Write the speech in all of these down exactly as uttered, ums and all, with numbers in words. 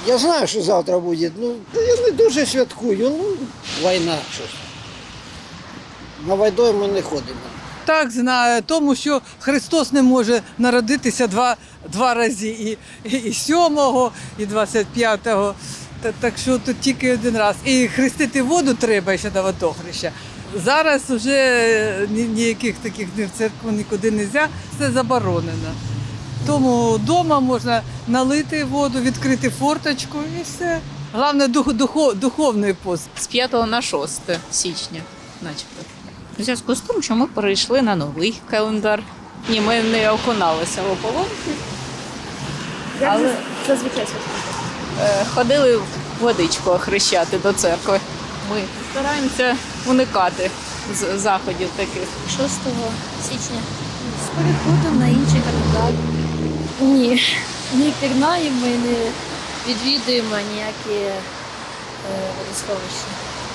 Я знаю, що завтра буде, ну я не дуже святкую, ну війна щось. На водойму ми не ходимо. Так, знаю, тому що Христос не може народитися два, два рази, і, і, і сьомого, і двадцять п'ятого. Та, так що тут тільки один раз. І хрестити воду треба ще до водохреща. Зараз вже ні, ніяких таких ні в церкву нікуди не можна, це заборонено. Тому вдома можна налити воду, відкрити форточку і все. Головне дух, духов, духовний пост. З п'ятого на шосте січня, начебто. У зв'язку з тим, що ми перейшли на новий календар. Ні, ми не окуналися в ополонку. Як Але зазвичай святкуєте? е, ходили водичку охрещати до церкви. Ми стараємося уникати з- заходів таких. шостого січня. З переходом на інший календар. Ні, не пірнаємо і не відвідуємо ніякі е, водосховища.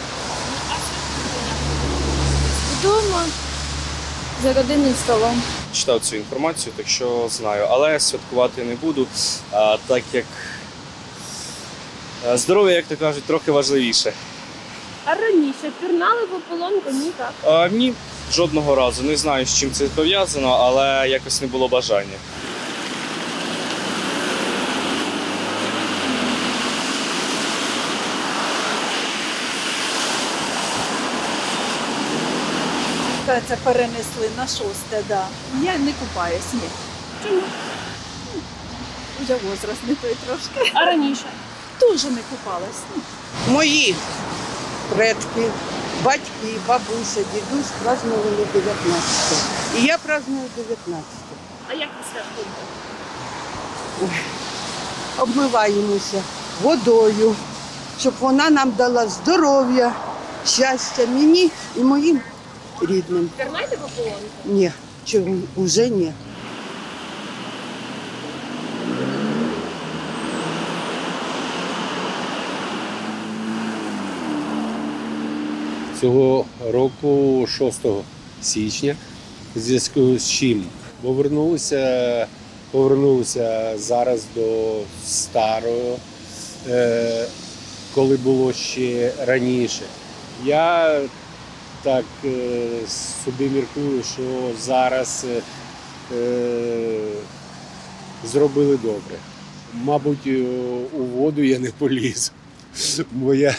Вдома за родинним столом. Читав цю інформацію, так що знаю. Але святкувати не буду, а, так як а, здоров'я, як то кажуть, трохи важливіше. А раніше пірнали в ополонку? Ні, так. А, ні, жодного разу. Не знаю, з чим це пов'язано, але якось не було бажання. Це перенесли на шосте, да. Я не купаюсь, ні. Чому? Вже возраст не той трошки. А раніше? Теж не купалась. ні. Мої предки, батьки, бабуся, дідусь празднували дев'ятнадцятого. І я праздную дев'ятнадцятого. А як ви святкуєте? Обмиваємося водою, щоб вона нам дала здоров'я, щастя мені і моїм рідним. Пірнаєте в ополонку? Ні, чому вже ні. Цього року, шостого січня, в зв'язку з чим повернулися, повернулися зараз до старого, е, коли було ще раніше. Я так е, собі міркую, що зараз е, зробили добре. Мабуть, у воду я не полізу, бо я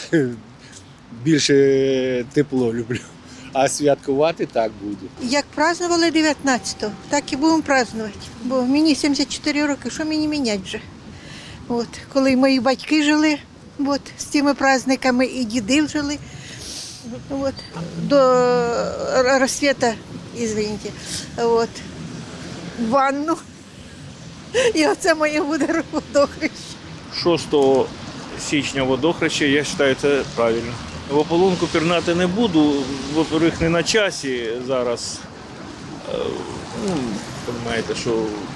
більше тепло люблю. А святкувати так буду. Як празднували дев'ятнадцятого, так і будемо празднувати. Бо мені сімдесят чотири роки, що мені міняти вже? От, коли мої батьки жили от, з цими праздниками і діди жили. От, до розсвіта, извините, от, в ванну. І оце моє буде водохреща. шостого січня водохреща, я вважаю, це правильно. В ополонку пірнати не буду, во-первых, не на часі зараз. Е, Ну, розумієте, що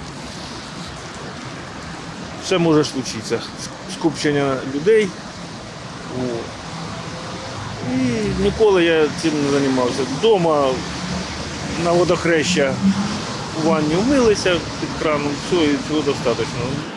все може случитися. Скупчення людей. О. І ніколи я цим не займався. Вдома на водохреща у ванні вмилися під краном, все, і цього достатньо.